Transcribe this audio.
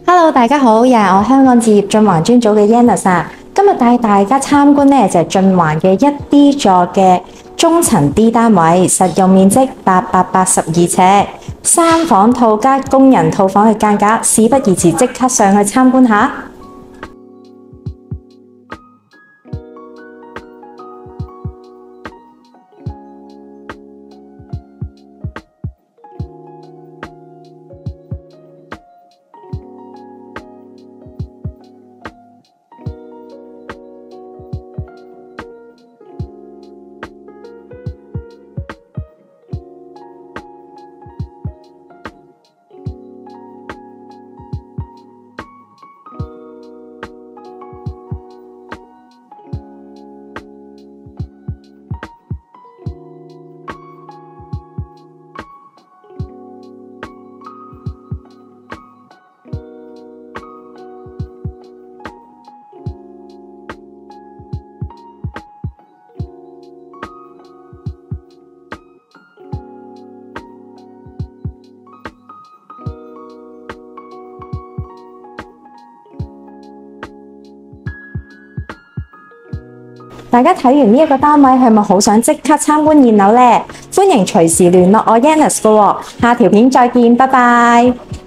Hello，大家好，又係我香港置業進環專組嘅 Yannis 啊，今日帶大家參觀呢就係進環嘅1D 座嘅中層 D 單位，實用面積882尺，3房套加工人套房嘅間隔，事不宜遲，即刻上去參觀下。大家睇完呢一個單位，係咪好想即刻參觀現樓呢？歡迎隨時聯絡我 Yannis 嘅喎，下條片再見，拜拜。